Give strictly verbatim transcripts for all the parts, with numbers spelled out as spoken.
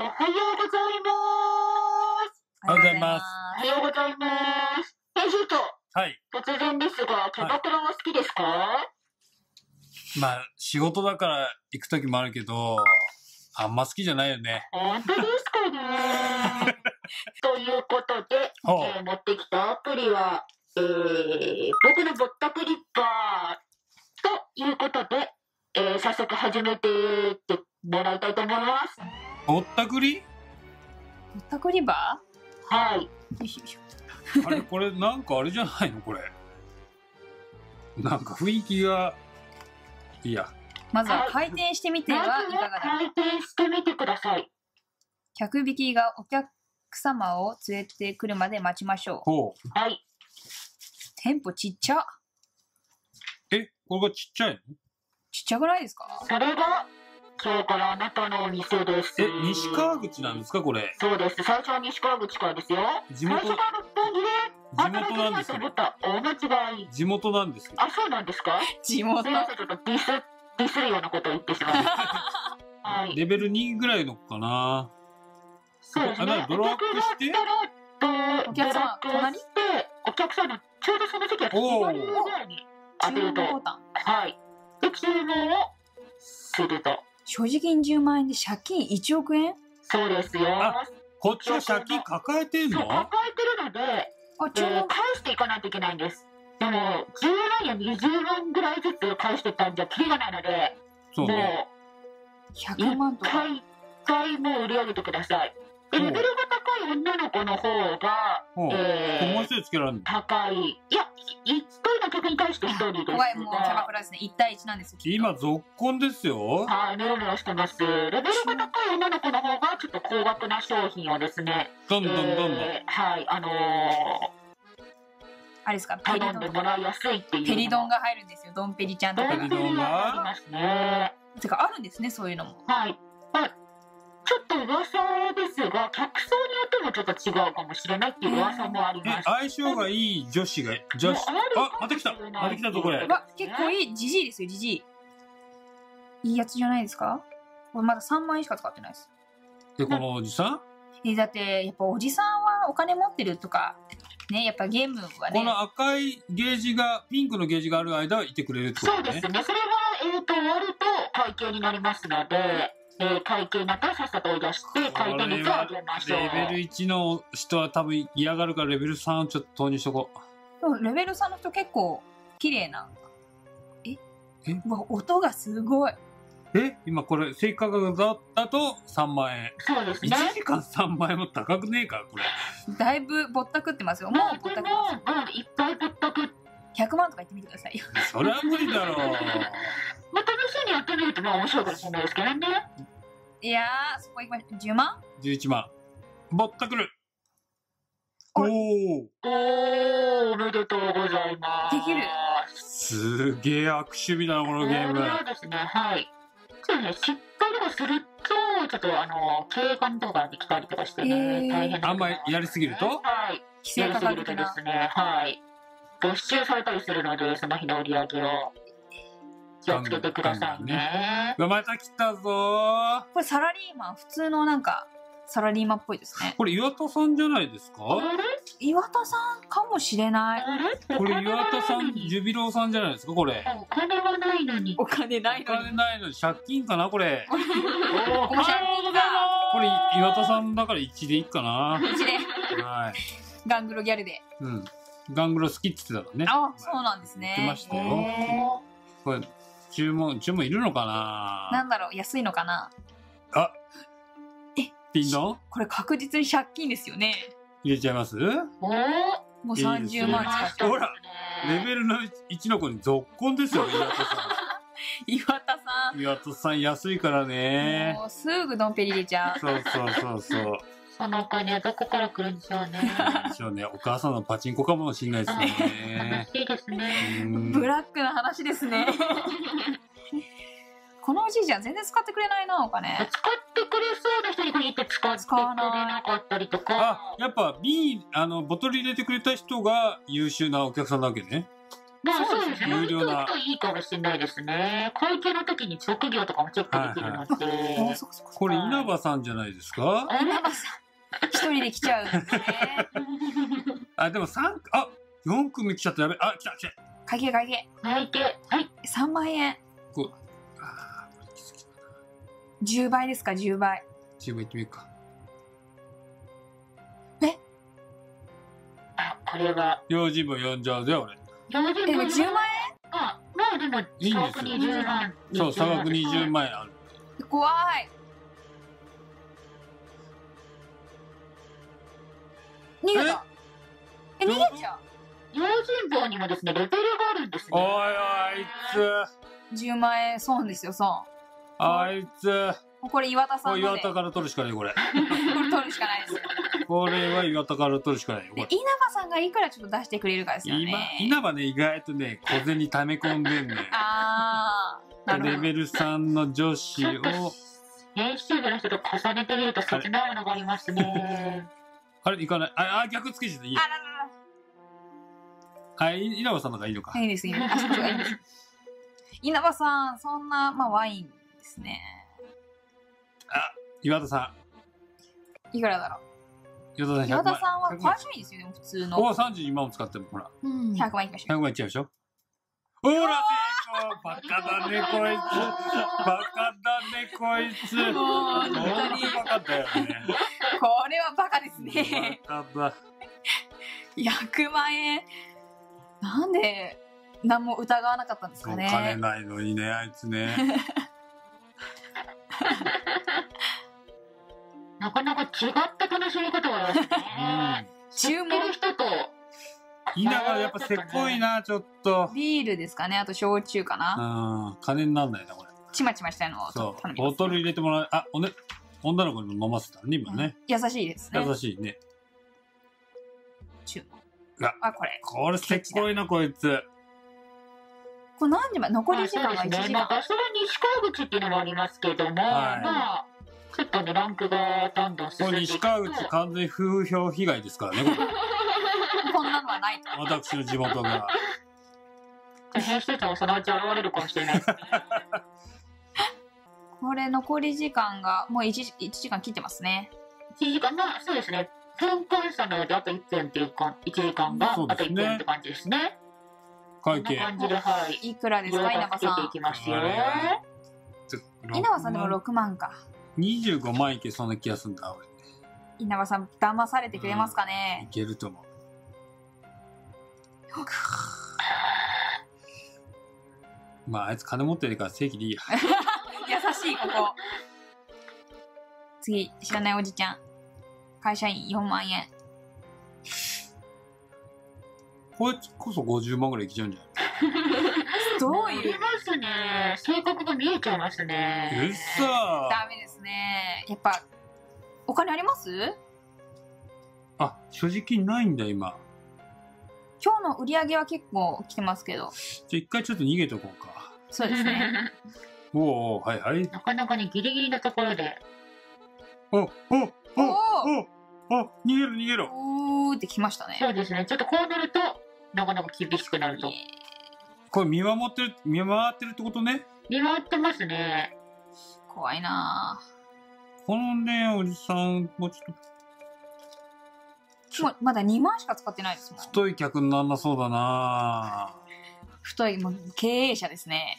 おはようございます。 おはようございます。 おはようございます。編集長。 はい。 突然ですが、キャバクラは好きですか？はい、 まあ、仕事だから行くときもあるけど、あんま好きじゃないよね。 本当ですかね。ということで、えー、持ってきたアプリは、えー、僕のぼったくりバーということで、えー、早速始めていってもらいたいと思います。 ぼったくり？ ぼったくりバー？はい。 よいしょよいしょ。 あれ、これなんかあれじゃないのこれ。なんか雰囲気が、いいや。 まずは回転してみてはいかがだろうか。 回転してみてください。 客引きがお客様を連れてくるまで待ちましょう。 ほう。 はい。 テンポちっちゃ。 え、これがちっちゃいの？ ちっちゃくないですか？ それが今日からあなたのお店です。 え、西川口なんですかこれ？ そうです。最初は西川口からですよ。 地元、 最初は六本木で地元なんですか？ 大間違い。 地元なんですか？ あ、そうなんですか？ 地元。 すみません、ちょっとディス、ディスるようなことを言ってしまいました。はい。 レベルにぐらいのかな。 そうですね。 ドローアップして、 お客様、隣？ お客様、ちょうどその時は隣ぐらいに当てると。はい。で、注文をすると。 所持金じゅうまんえんで借金いちおくえん？ そうですよ。 こっちは借金抱えてんの？ 抱えてるので、 あ、ちょうど返していかないといけないんです。でも、じゅうまんやにじゅうまんぐらいずつ返していったんじゃキリがないので、 そうね、 もう、 ひゃくまんとか。 一回もう売り上げてください。レベルが高い女の子の方が、 えー、もう一人つけられるの？ 高い。いや、一人の客に対して一人です。 怖い、もうキャバクラですね。いち対いちなんですよ。 今、続婚ですよ。 はい、メロメロしてます。レベルが高い女の子の方が、ちょっと高額な商品をですね、 どんどんどんどん。 えー、はい、あのー、 あれですか、 ペリドン。頼んでもらいやすいっていう。 ペリドンが入るんですよ。ドンペリちゃんとか。 ペリドンがありますね。 てか、あるんですね、そういうのも。 はい。はい。ちょっと噂ですが、客層によってもちょっと違うかもしれないっていう噂もあります。 相性がいい女子が、女子。あ、また来た。また来たぞ、これ。 わ、結構いい。ジジイですよ、ジジイ。いいやつじゃないですか？これまださんまんえんしか使ってないです。 で、このおじさん？ え、だって、やっぱおじさんはお金持ってるとか、ね、やっぱゲームはね。 この赤いゲージが、ピンクのゲージがある間はいてくれるってことね。 そうですね。それが、えっと、終わると会計になりますので、えー、会計になったらさっさと追い出して回転率を上げましょう。 レベルいちの人は多分嫌がるからレベルさんをちょっと投入しとこう。でもレベルさんの人結構綺麗な。ええうわ、音がすごい。 え今これ正価格だったとさんまんえん。 そうですね。 いちじかんさんまんえんも高くねえかこれ。 だいぶぼったくってますよ。もうぼったくってます。 いっぱいぼったく。 ひゃくまんとか言ってみてくださいよ。 それは無理だろう。 まあ、試しにやってみるとまあ面白いかもしれないですけどね。 いやー、そこ行きましょう。じゅうまん ? じゅういちまん。ぼったくる。おー。 おー、おめでとうございます。 できる。 すげえ悪趣味だな、このゲーム。 そうですね、はい。そうね、失敗とかすると、ちょっとあの、警官とかできたりとかしてね、 えー、 大変な、 あんまりやりすぎるとはい。 規制かかるとですね、はい。没収されたりするので、その日の売り上げを。気をつけてくださいね。 また来たぞー。 これサラリーマン、普通のなんか、サラリーマンっぽいですね。 これ岩田さんじゃないですか？ 岩田さんかもしれない。 これ岩田さん、ジュビローさんじゃないですかこれ。 お金はないのに。 お金ないのに。 お金ないのに借金かなこれ。 お借金だ。 これ岩田さんだからいちでいいかな。 いちで。 はい。 ガングロギャルで。 うん。ガングロ好きって言ってたからね。 あ、そうなんですね。 言ってましたよ。これ注文、注文いるのかな？ なんだろう、安いのかな？ あ、 え、 ピンドン？ これ確実に借金ですよね。 入れちゃいます？ おもうさんじゅうまん使って。 ほら、レベルのいちの子に続婚ですよ、岩田さん。 岩田さん。 岩田さん安いからね。 もうすぐドンペリ入れちゃう。 そうそうそうそう。 そのお金はどこから来るんでしょうね。 でしょうね。お母さんのパチンコかもしれないですね。 悲しいですね。 ブラックな話ですね。このおじいちゃん全然使ってくれないな、お金。 使ってくれそうな人に限って使ってくれなかったりとか。 あ、やっぱ B、あの、ボトル入れてくれた人が優秀なお客さんだわけね。 まあそうですね。 有料な置くといいかもしれないですね。会計の時に職業とかもチェックできるので。 おそこそここれ稲葉さんじゃないですか？ 稲葉さん一人で来ちゃうんですね。 あ、でも三あよん組来ちゃったやべ。あ、来た来た。 会計会計会計、はい。 さんまん円。 こうあーこれきつきだな。 じゅうばいですか、じゅうばい。 自分行ってみるか。 あ、これは。 用心棒呼んじゃうぜ俺。 標準えでもじゅうまんあ、まあでも、 いいんですよにじゅうまん。 そう差額にじゅうまん円ある。 円怖い。逃げた。え、逃げちゃ用心棒にもですね、レベルがあるんですおいおいね。 あいつう。じゅうまん円損ですよ、損。 あいつもうこれ岩田さこれんので。こ岩田から取るしかないこれ。 れ取るしかないですよ。 これは岩田から取るしかないよ。これで稲葉さんがいくらちょっと出してくれるかですよ今ね。 稲葉ね意外とね小銭溜め込んでんねあー。なるほど。 レベルさんの女子を編集部の人と重ねてみると切ないものがありますね。 あれいかないああ逆つけちゃったいいやあららら。 あい稲葉さんのがいいのかいいです、いいです。あ、そうそういいです。稲葉さん、そんな、まあ、ワインですね。 あ岩田さいくらだろう。 ん岩田さん100 岩万田さんはひゃくまん会社員ですよ、でも普通おの。 おさんじゅうにまんも使ってるほらうん。ひゃくまんいきましひゃょう。 くまんいっちゃうでしょほら成功バカだねこいつバカだねこいつもう本当に本当バカだよねこれはバカですね。 バカだひゃくまん円。なんで、何も疑わなかったんですかお金ね。 ないのにねあいつねなかなか違った楽しみ方がありますね。知注文ってる人と。 稲葉やっぱせっこいなちょっとビールですかね。あと焼酎かな。 うん金になんないなこれちまちましたのをそう頼みます。 ボトル入れてもらうあおね女の子にも飲ませたね今ね、 優しいですね。 優しいね注文。 うわあ、これ。 これせっこいなこいつこれ何時まで残り時間が1 まあそうですね。 時間。 まあ場所は西川口っていうのもありますけども、 はいまあ、ちょっとね、ランクがどんどん進これんでいくと。 西川口完全風評被害ですからねこれこんなのはないと。 私の地元が編集長もそのうち現れるかもしれないですね。 これ残り時間がもう 1, 時1時間切ってますね。 いちじかん、まあそうですね。分換差なのであといっぷんっていうか、いちじかんがあとそうですねいっぷんって感じですね。 会計こんな感じで、はい。 いくらですか、稲葉さつけていきますよ。 はいん。稲葉さんでもろくまんか。 にじゅうごまんいけそうな気がするんだ俺稲葉さん騙されてくれますかいね。 けると思うまああいつ金持ってるから正規でいいや優しいここ。次、知らないおじちゃん。会社員よんまん円。 こいつこそごじゅうまんぐらいいけちゃうんじゃどういう見ますね。性格が見えちゃいますないうっね。 そーダメですね。やっぱお金あります？ あ所持金ないんだ今今日の売り上げは結構来てますけど。 じゃあ一回ちょっと逃げとこうかそうですね。 おおはいはいなかなかね、ギリギリのところで。 おおおおおお逃げろ逃げろおーってきましたね。 そうですね。ちょっとこうなると、なかなか厳しくなると。 これ見守ってる見回ってるってことね見回ってますね。 怖いなこのねおじさんもうちょっとぁ。もうまだにまんしか使ってないですもん。 太い客になんなそうだな太い、もう経営者ですね。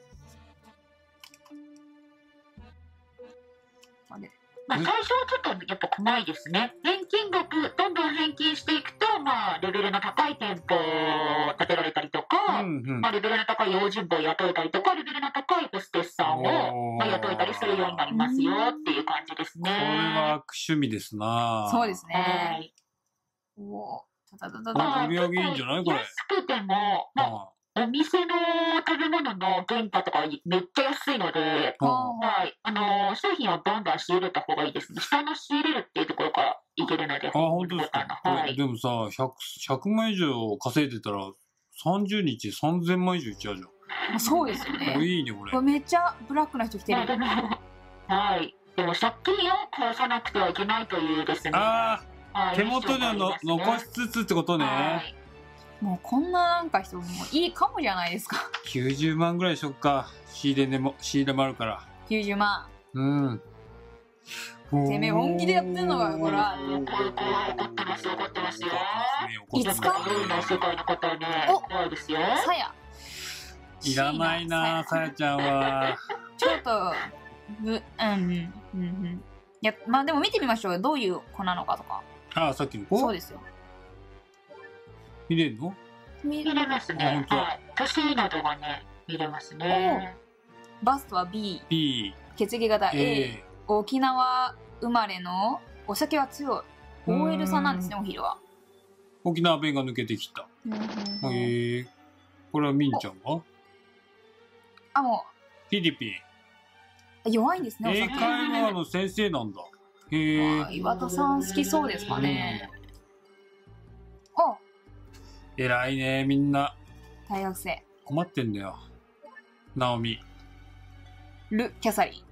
あれまあ、最初はちょっとやっぱ怖いですね。返金額、どんどん返金していくと、まあ、レベルの高い店舗を建てられたりとか、 うんうんまあ、レベルの高い用心棒を雇えたりとか、レベルの高いホステスさんを、まあ、雇えたりするようになりますよっていう感じですね。 これは悪趣味ですなそうですはね。 い。 おーたたたたこれた売り上げいいんじゃないこれ安くても、まあ、お店の食べ物の原価とかめっちゃ安いので、 うんはい。あのー商品をどんどん仕入れた方がいいですね。下の仕入れるっていうところからいけるので。 あ本当ですかはい。 でもさ ひゃく, ひゃくまん以上稼いでたらさんじゅうにちさんぜんまん以上いっちゃうじゃんそうですよおね。 いいねこれこれめっちゃブラックな人来てる。 まあでも、はい。でも借金を返さなくてはいけないというですね。 あはいあ手元での残しつつってことねはい。 もうこんななんか人もいいかもじゃないですか。 きゅうじゅうまんぐらいしよっか。仕入れでも、仕入れもあるから。 きゅうじゅうまん。 うん。 てめえ本気でやってんのかよ、こら。 これこれ怒ってますよ、怒ってますよ。 いつか夜の世界の方はね、怖いですよ。 さや。 いらないな、さやちゃんは。 ちょっと、ぶ、うん、うん、うんうん。いや、まあでも見てみましょうよ。どういう子なのかとか。 ああ、さっきの子そうですよ。 見れるの？ 見見れますね。はい。年などがね、見れますね。 バストは B、 B、 血液型 A、 A。 沖縄生まれのお酒は強い。 うーんオーエル さんなんですね、お昼は。 沖縄弁が抜けてきた。へえ。これはみんちゃんはあ、もフィリピン。 う、弱いんですね、お英酒。 会話の先生なんだ。へえ。 あ岩田さん好きそうですかね。あ、 偉いね、みんな。 大学生。 困ってんだよ。ナオミ。 ル・キャサリン。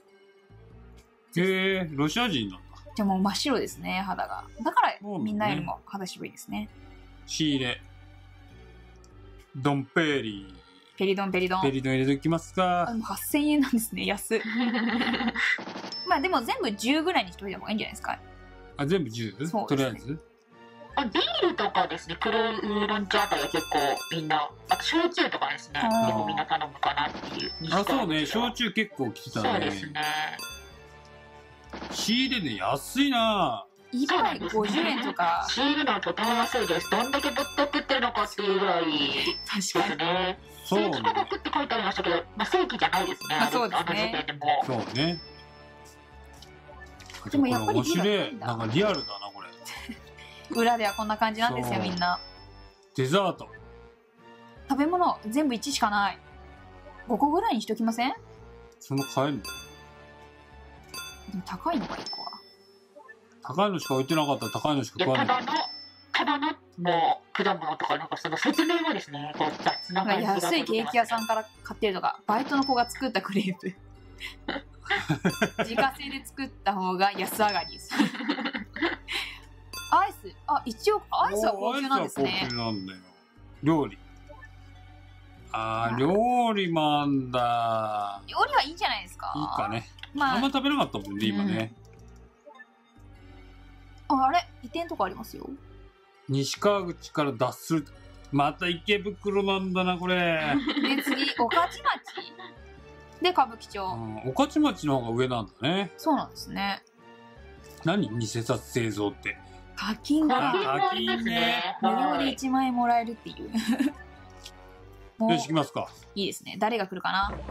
へえ、ロシア人なんだ。 じゃあもう真っ白ですね、肌が。だからそうだねみんなよりも肌白いですね。 仕入れ。ドンペーリペリドンペリドー。 ン。 ペリドン入れときますあ、 か。 でもはっせんえんなんですね、安い。まあでも全部じゅうぐらいにしといた方がいいんじゃないですか。 あ、全部 じゅう？ そうとですねりあえず。 あ、ビールとかですね、黒いウーロン茶あたりは結構みんな、あと焼酎とかですね、 あー結構みんな頼むかなっていう。 あ、そうね、焼酎結構来てたね。 そうですね。 仕入れで安いな。 一杯ごじゅうえんとか。 仕入れのはとても安いです。どんだけぶっとくってるのかっていうぐらいです確かに。 ね。 そう正規価格って書いてありましたけど、まあ、正規じゃないですね。 まあそうですねあの時点でも。 そうね。 でもやっぱりこれ面白い。 リアルなんだなんかリアルだな、これ。 裏ではこんな感じなんですよ、 そうみんな。 デザート。 食べ物全部いちしかない。ごこぐらいにしときません？ その買えるの？ でも高いのか、いっこは。 高いのしか置いてなかったら高いのしかいや、 食わない。 ただの、ただの、もう、果物とか、なんかその説明はですね、こう雑ななんか感じが安いケーキ屋さんから買ってるとか、バイトの子が作ったクレープ。自家製で作った方が安上がりです。アイス、あ、一応アイスは高級なんですねおーアイスは高。級なんだよ。料理。あー、 まあ料理もあんだ。 料理はいいんじゃないですか。 いいかね。 まああんま、食べなかったもんね、今ね。 ああれ移転とかありますよ。 西川口から脱する。また池袋なんだな、これ。 で、次、御徒町で、歌舞伎町。 うん、御徒町の方が上なんだね。 そうなんですね。 何偽札製造って。 課金があ課金ね。 無料でいちまんえんもらえるっていう。もうよし、行きますか。 いいですね。誰が来るかな。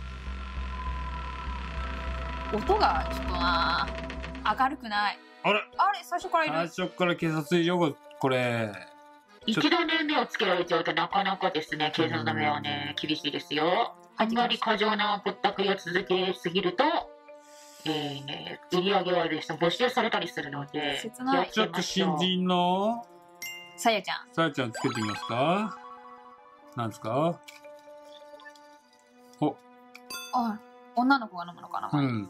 音がちょっとな明るくない。 あれあれ最初からいる。 最初から警察いるよ、これ。 一度ね、目をつけられちゃうとなかなかですね、警察の目はね、厳しいですよ。あんまり過剰なぼったくりを続けすぎると、えーね、売り上げはですね、没収されたりするので、 切ないちょっと新人のさやちゃん。 さやちゃんつけてみますか。なんですか。お、 あ、女の子が飲むのかな。 うん。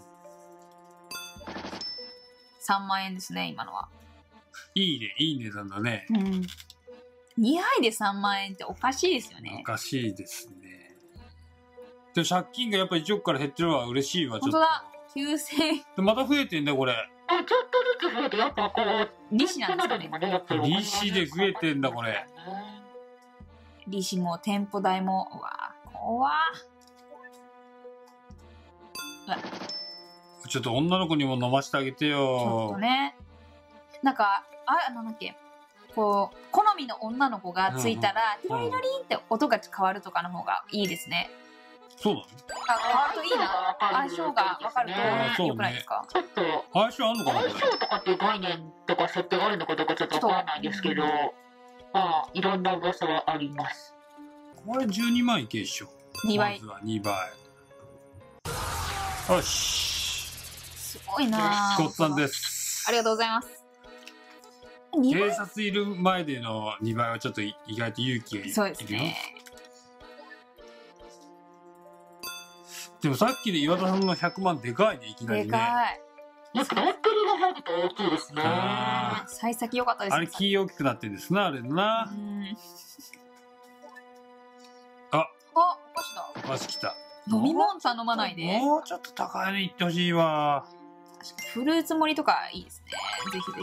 さんまんえんですね、今のは。 いいね、いい値段だね。 うん。にはいでさんまんえんっておかしいですよおね。 かしいですね。でも借金がやっぱいちおくから減ってるのは嬉しいわ、ちょっと。 本当だ。きゅうせんえん。 でまた増えてんだよ、これ。 あ、ちょっとずつ増えて、やっぱこう、 利子なんですかね。 などにもね、やっぱりお金がね利子で増えてんだこれ。 利子も店舗代も。うわ怖っ。うわちょっと女の子にも飲ましてあげてちょっよと。ね。なんか、あ、なんだっけ。こう、好みの女の子がついたら、 うんテロリロリンって音が変わるとかの方がいいですね。 そうなの？ あ、変わるといいな。相性が分かるあそうねと良くないですか？ ちょっと、 相性あんのかな、こ相性とかっていう概念とか設定があるのかどうかちょっとわからないんですけど、まあ、いろんな噂はあります。 れ。これじゅうにまんいけっしょ。 にばいまずはにばい。よし。 すごいなぁ。 ごっつぁんです。 ありがとうございます。にばい警察いる前でのにばいはちょっと意外と勇気がいるよ。 そうですね。 でもさっきの岩田さんのひゃくまんでかいね、いきなりね。 でかい。 やっぱアプリが入ると大きいですね。 あ幸先良かったですあれ木大きくなってんですな、あれな。 うんああ、お菓子だ。 お菓子来た。 飲み物頼まないで。 もうちょっと高いのいってほしいわ。 確かにフルーツ盛りとかいいですね。ぜひぜ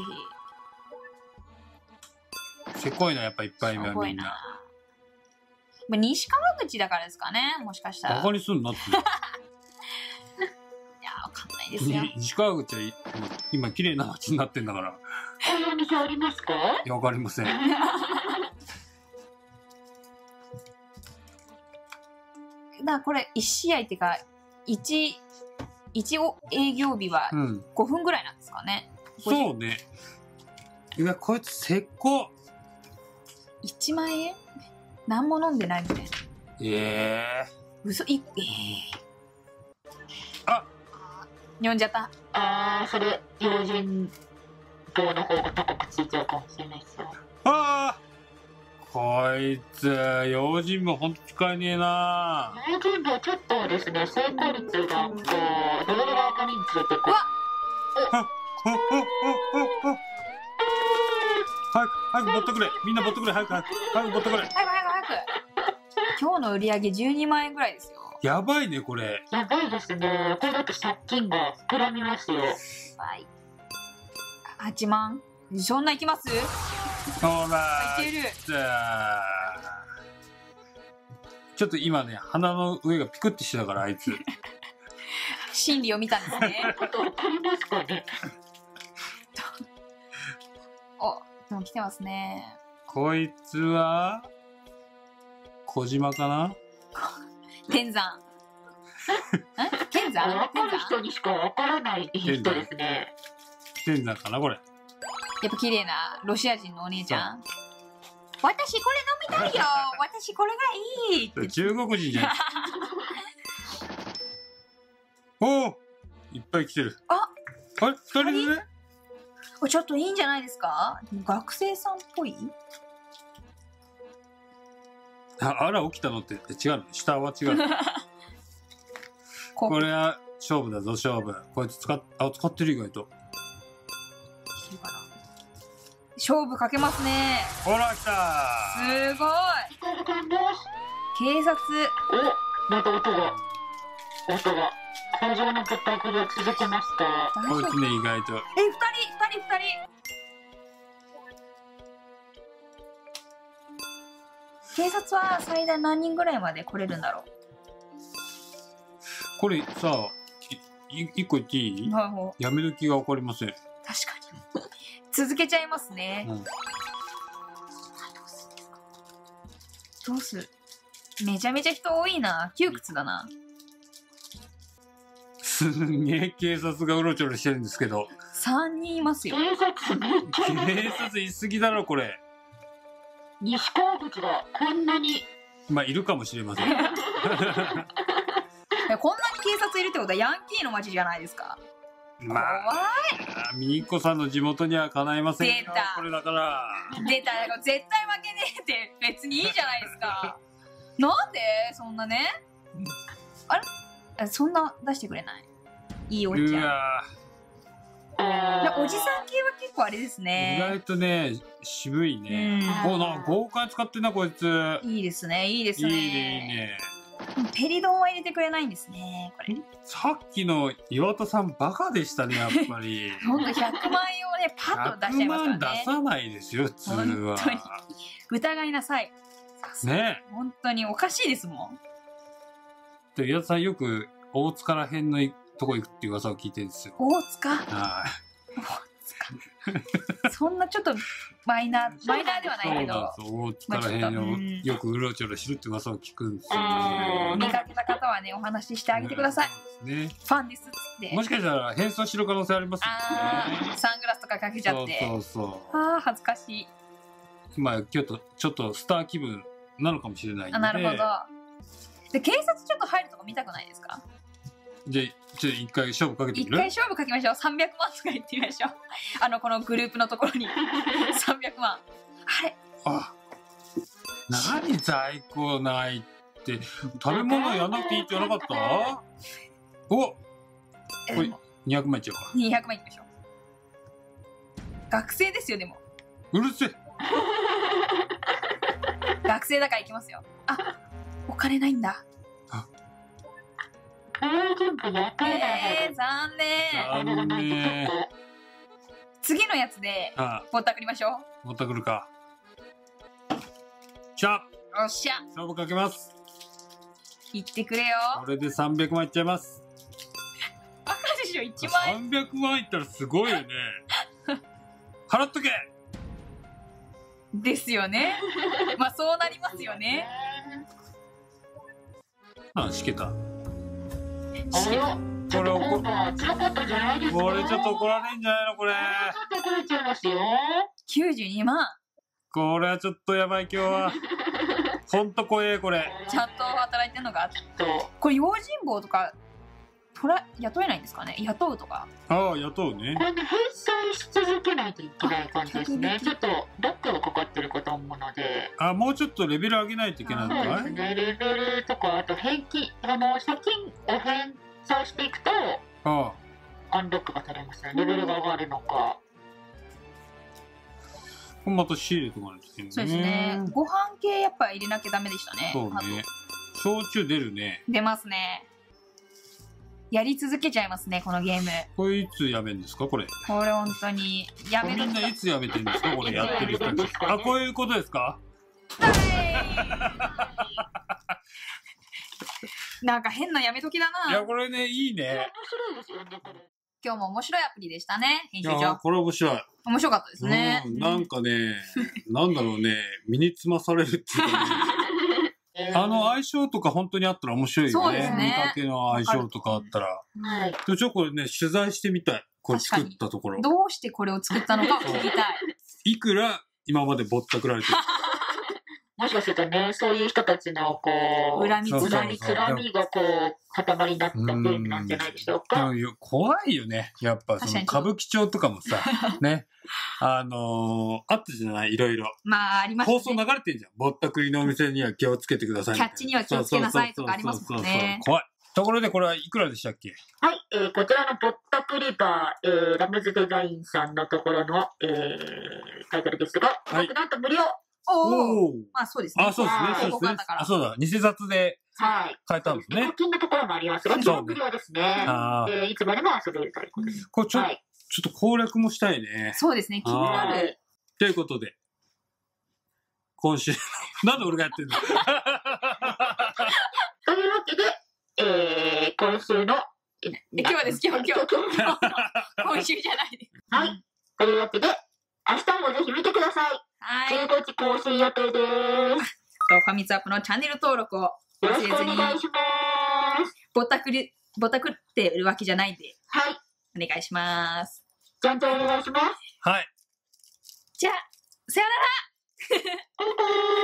ひ。 せこいのやっぱいっぱいいるすごいな。 みんな。 まあ西川口だからですかね、もしかしたら。 バカにすんなって。 いや、わかんないですよ。 西川口は今綺麗な街になってんだから。 こういうお店ありますか？ いや、わかりません。 だからこれいち試合っていうか、1、一応営業日はうん。 ごふんぐらいなんですかね。 そうね。いや、こいつせっこ。 いちまん円何も飲んでないみたいな。 ええ嘘い、えー、 あ呼んじゃった。 あー、それ、用心棒の方が高くついちゃうかもしれないですよ。 ああこいつ、用心棒ほんと使えねえな。 用心棒ちょっとですね、成功率が、こう、レベルが上がりにつれて、こう、 あ、あ、あ、あ、あ、早く、早く持ってくれ。みんな持ってくれ。早く、早く、早く持ってくれ。 早く早く早く。今日の売り上げじゅうにまん円ぐらいですよ。 やばいね、これ。 やばいですね。これだと借金が膨らみますよ。 はい。はちまんそんないきますいほらける。 じゃあちょっと今ね、鼻の上がピクってしてたから、あいつ。 心理を見たんですね。 あと、わかりますかね？ お、でも来てますね。 こいつは、小島かな。 天山。ん天山わか天山る人にしかわからない人ですね。 天山かな、これ。 やっぱ綺麗なロシア人のお姉ちゃん。私これ飲みたいよ私これがいいって。 中国人じゃない。おお、いっぱい来てる。 あ、 あれ、二人でね。 これちょっといいんじゃないですか？でも学生さんっぽい？ あ、あら、起きたのって、え違うの。下は違うの。 ここれは勝負だぞ、勝負。こいつ使っ、あ、使ってる意外と。 いいかな。勝負かけますね。 ほら、来たすごい。警察。 お、また音が、音が、会場のぼったくりを続けました。 大丈夫？ こいつね、意外と。 え、二人、二人、二人。警察は最大何人ぐらいまで来れるんだろこれさ、い、い一個言っていい？ はいはい。 やめる気がわかりません。 確かに。続けちゃいますね。 うんどうする？めちゃめちゃ人多いな。窮屈だな。 すんげえ警察がうろちょろしてるんですけど。 さんにんいますよ。 警察めっちゃ警察いすぎだろ、これ。 西川口がこんなに、 まあ、いるかもしれません。 こんなに警察いるってことはヤンキーの街じゃないですか。 ま怖あ、みーこさんの地元にはかないませんよ出た。 これだから。 い。出た。絶対負けねえって別にいいじゃないですか。なんでそんなね。あれえそんな出してくれない？いいおっちゃん。 うわあーおじさん系は結構あれです意ね。 外とね、渋いね。 うんお、なんか豪快使ってんな、こいつ。 いいですね、いいですいいね。 ね、いいね。 ペリドンは入れてくれないんですね、これ。 さっきの岩田さんバカでしたね、やっぱり。 ほんとひゃくまん円をね、パッと出しちゃいますからひゃくまん出ね。 さないですよ、普通は。 本当に疑いなさい。 ね本当におかしいですもん。 で岩田さんよく大塚ら辺のとこ行くっていう噂を聞いてるんですよ。 大塚はい。 そんなちょっとマイナー、マイナーではないけど、 そうなんですよ。大塚ら辺をよくうろちょろしてるって噂を聞くんですよあー見かけた方はね、お話ししてあげてください。 ね。 ファンですっつって。 もしかしたら変装してる可能性ありますよあね。 ー、サングラスとかかけちゃって。 そうそうそあー、恥ずかしい。 う。まあちょっとちょっとスター気分なのかもしれないんで。 あ、なるほど。で、警察ちょっと入るとこ見たくないですか？ じゃあちょっと一回勝負かけてみる？ 一回勝負かけましょう。さんびゃくまんとか言ってみましょう。あの、このグループのところに。さんびゃくまん。あれあ、何在庫ないって食べ物やんなくていいって言わなかった？お、これにひゃくまんいっちゃうか。 にひゃくまんいきましょう。学生ですよ、でも。 うるせえ。 学生だからいきますよ。あ、お金ないんだ。 えー、全部やってないえー、残念。 残念。 次のやつで、 あぼったくりましょう。 あ、持ってくるか。しゃ、 おっしゃ。 勝負かけます。 言ってくれよ。 これでさんびゃくまんいっちゃいます。 バカでしょ、いちまん円。 さんびゃくまんいったらすごいよね。払っとけ。 ですよね。まあそうなりますよね。 あ、しけた。 あれよ、ちょっと今度は強かったんじゃないですか。 これちょっと怒られんじゃないのこれ。 ちょっと怒られちゃいますよ。 きゅうじゅうにまん。 これはちょっとやばい今日は。ほんと怖えこれ。 ちゃんと働いてんのか。 とこれ用心棒とかとら雇えないんですかね。雇うとか。 ああ、雇うねこ。れね、返済し続けないといけない感じですね。ちょっとロックがかかってるかと思うので。 あ、もうちょっとレベル上げないといけないのそうでかい。 すね、レベルとか、あと返金、あの、借金を返済していくと、 あアンロックがされますね。レベルが上がるのか。 あ、また仕入れとかないといけないね。 そうですね。ご飯系やっぱ入れなきゃダメでしたね。 そうあとね。焼酎出るね。 出ますね。やり続けちゃいますね、このゲーム。 これいつやめんですかこれ。 これ本当にやめるみんないつやめてんですかこれやってる人たち。あ、こういうことですか。 なんか変なやめときだいや、 な。 これね、いいね。 面白いですよね、これ。 今日も面白いアプリでしたね、編いや、 集長。 これ面白い。 面白かったですね。 うん、なんかね、なんだろうね、身につまされるっていうかね、あの相性とか本当にあったら面白いよね。 そうですね見かけの相性とかあったら。 はい。 でもちょっとこれね、取材してみたい。これ作ったところ。 どうしてこれを作ったのかを聞きたい。 いくら今までぼったくられてる。 もしかするとね、そういう人たちの、こう、 恨みそうそう恨み、恨みがこう、塊になったゲームなんじゃないでしょうか。 いや怖いよね。やっぱその歌舞伎町とかもさ、ね。あのー、あったじゃないいろいろ。 まあ、ありましたね。 放送流れてんじゃん。ぼったくりのお店には気をつけてくださいみたいな。 キャッチには気をつけなさいとかありますもんねそうそうそうそう怖い。ところでこれはいくらでしたっけ。 はい、えー、こちらのぼったくりバー、えー、ラムズデザインさんのところの、えー、タイトルですが、 はいなんと無料。 おお。 おー。 まあそうですね。 あ、そうですね。 はいそうですね多かったか。らあ、そうだ。偽札ではい。 変えたんですね課。金のところもありますが、基そう本無料ですね。 あーえー、いつまでも遊べるということです。 これちょ,、 はい。 ちょっと攻略もしたいね。 そうですね。気になる。 ということで、今週、なんで俺がやってんのというわけで、えー、今週の、え今日です今日今日今日。 今週じゃないです。 はい。というわけで、明日もぜひ見てください。 はい。 じゅうごじ更新予定です。 とファミツアップのチャンネル登録をよろしくお忘れずに、 願いします。 ぼったくり、ぼったくってるわけじゃないんで、 はい。 お願いします。 ちゃんとお願いします。 はい。 じゃあ、さよなら。 バイバイ。